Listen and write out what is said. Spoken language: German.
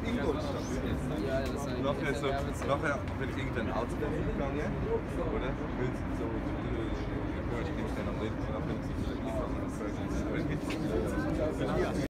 Ingolstadt. Ja, das ist Nachher, wird irgendein Auto dahin gegangen, oder? Wenn